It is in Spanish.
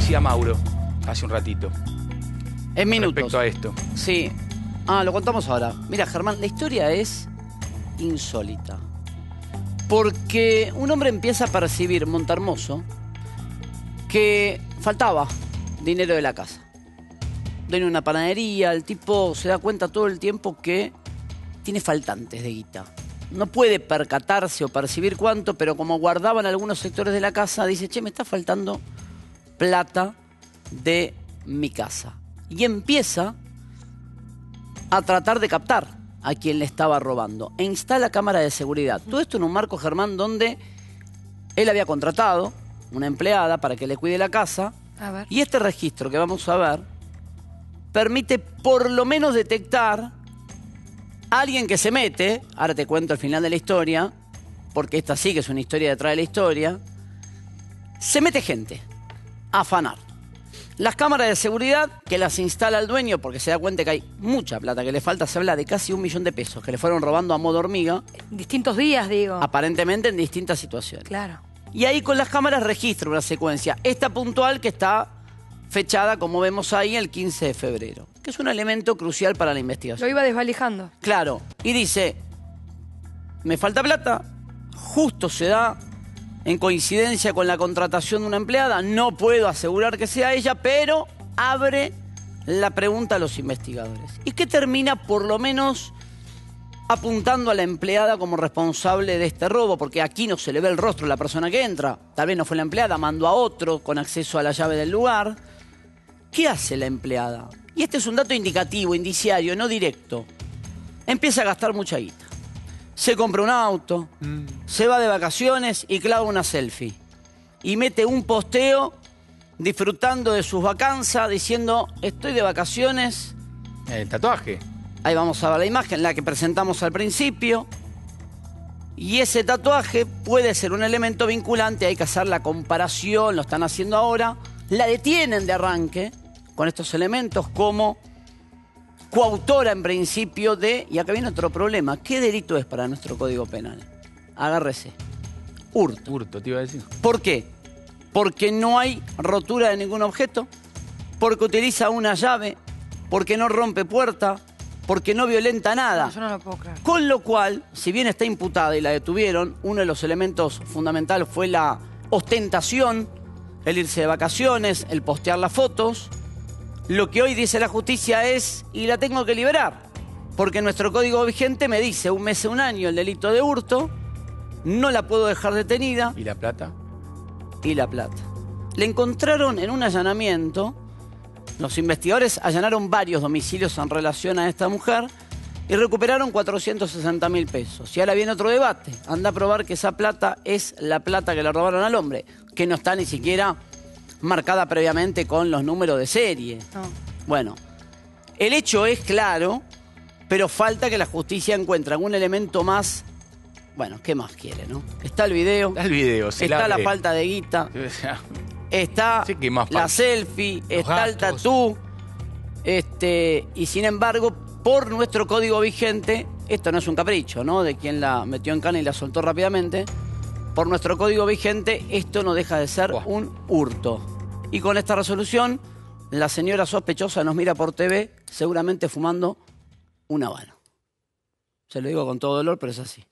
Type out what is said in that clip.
decía Mauro hace un ratito. En minutos. Respecto a esto. Sí. Lo contamos ahora. Mira, Germán, la historia es insólita. Porque un hombre empieza a percibir, Montermoso, que faltaba dinero de la casa. Dueño de una panadería, el tipo se da cuenta todo el tiempo que tiene faltantes de guita. No puede percatarse o percibir cuánto, pero como guardaba en algunos sectores de la casa, dice, che, me está faltando plata de mi casa. Y empieza a tratar de captar a quien le estaba robando. E instala cámara de seguridad. Todo esto en un marco, Germán, donde él había contratado una empleada para que le cuide la casa. A ver. Y este registro que vamos a ver permite por lo menos detectar a alguien que se mete. Ahora te cuento el final de la historia, porque esta sí que es una historia detrás de la historia. Se mete gente a afanar. Las cámaras de seguridad que las instala el dueño porque se da cuenta que hay mucha plata que le falta. Se habla de casi 1 millón de pesos que le fueron robando a modo hormiga. Distintos días, digo. Aparentemente en distintas situaciones. Claro. Y ahí con las cámaras registra una secuencia. Esta puntual que está fechada, como vemos ahí, el 15 de febrero. Que es un elemento crucial para la investigación. Lo iba desvalijando. Claro. Y dice, me falta plata. Justo se da en coincidencia con la contratación de una empleada. No puedo asegurar que sea ella, pero abre la pregunta a los investigadores. Y que termina por lo menos apuntando a la empleada como responsable de este robo, porque aquí no se le ve el rostro de la persona que entra. Tal vez no fue la empleada, mandó a otro con acceso a la llave del lugar. ¿Qué hace la empleada? Y este es un dato indicativo, indiciario, no directo. Empieza a gastar mucha guita. Se compra un auto, se va de vacaciones y clava una selfie. Y mete un posteo disfrutando de sus vacanzas, diciendo, estoy de vacaciones. El tatuaje. Ahí vamos a ver la imagen, la que presentamos al principio. Y ese tatuaje puede ser un elemento vinculante, hay que hacer la comparación, lo están haciendo ahora. La detienen de arranque con estos elementos como coautora en principio de... Y acá viene otro problema. ¿Qué delito es para nuestro Código Penal? Agárrese. Hurto. Hurto, te iba a decir. ¿Por qué? Porque no hay rotura de ningún objeto, porque utiliza una llave, porque no rompe puerta, porque no violenta nada. No, yo no lo puedo creer. Con lo cual, si bien está imputada y la detuvieron, uno de los elementos fundamentales fue la ostentación, el irse de vacaciones, el postear las fotos. Lo que hoy dice la justicia es, y la tengo que liberar, porque nuestro código vigente me dice 1 mes, 1 año el delito de hurto, no la puedo dejar detenida. ¿Y la plata? Y la plata. Le encontraron en un allanamiento, los investigadores allanaron varios domicilios en relación a esta mujer y recuperaron 460.000 pesos. Y ahora viene otro debate. Anda a probar que esa plata es la plata que le robaron al hombre, que no está ni siquiera marcada previamente con los números de serie. No. Bueno, el hecho es claro, pero falta que la justicia encuentre algún elemento más. Bueno, ¿qué más quiere, no? Está el video. Está el video, sí. Está la falta de guita. Está Sí, ¿qué más la falta? selfie, Los está el gastos. tatú. Y sin embargo, por nuestro código vigente, esto no es un capricho, ¿no? De quien la metió en cana y la soltó rápidamente. Por nuestro código vigente, esto no deja de ser un hurto. Y con esta resolución, la señora sospechosa nos mira por TV, seguramente fumando un habano. Se lo digo con todo dolor, pero es así.